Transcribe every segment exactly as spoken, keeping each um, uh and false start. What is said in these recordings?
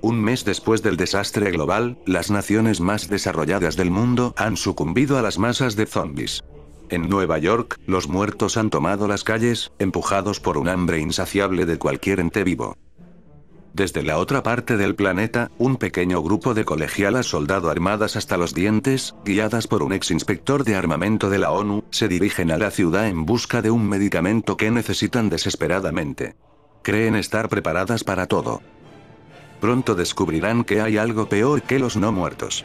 Un mes después del desastre global, las naciones más desarrolladas del mundo han sucumbido a las masas de zombies. En Nueva York, los muertos han tomado las calles, empujados por un hambre insaciable de cualquier ente vivo. Desde la otra parte del planeta, un pequeño grupo de colegialas soldado armadas hasta los dientes, guiadas por un ex inspector de armamento de la ONU, se dirigen a la ciudad en busca de un medicamento que necesitan desesperadamente. Creen estar preparadas para todo. Pronto descubrirán que hay algo peor que los no muertos.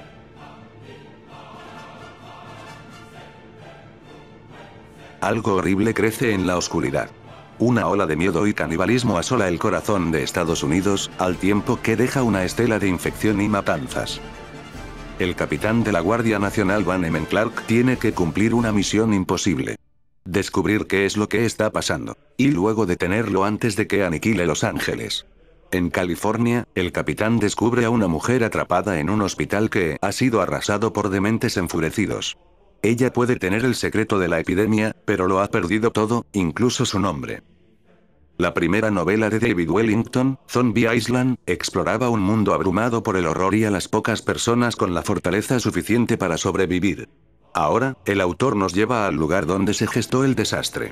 Algo horrible crece en la oscuridad. Una ola de miedo y canibalismo asola el corazón de Estados Unidos, al tiempo que deja una estela de infección y matanzas. El capitán de la Guardia Nacional Van Emen Clark tiene que cumplir una misión imposible. Descubrir qué es lo que está pasando, y luego detenerlo antes de que aniquile Los Ángeles. En California, el capitán descubre a una mujer atrapada en un hospital que ha sido arrasado por dementes enfurecidos. Ella puede tener el secreto de la epidemia, pero lo ha perdido todo, incluso su nombre. La primera novela de David Wellington, Zombie Island, exploraba un mundo abrumado por el horror y a las pocas personas con la fortaleza suficiente para sobrevivir. Ahora, el autor nos lleva al lugar donde se gestó el desastre.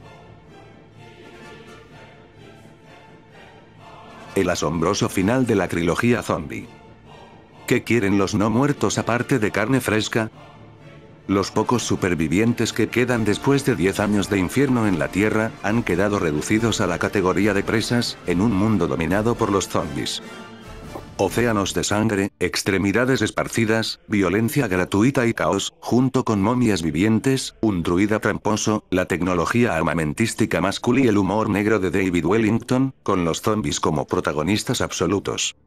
El asombroso final de la trilogía zombie. ¿Qué quieren los no muertos aparte de carne fresca? Los pocos supervivientes que quedan después de diez años de infierno en la Tierra, han quedado reducidos a la categoría de presas, en un mundo dominado por los zombies. Océanos de sangre, extremidades esparcidas, violencia gratuita y caos, junto con momias vivientes, un druida tramposo, la tecnología armamentística masculina y el humor negro de David Wellington, con los zombies como protagonistas absolutos.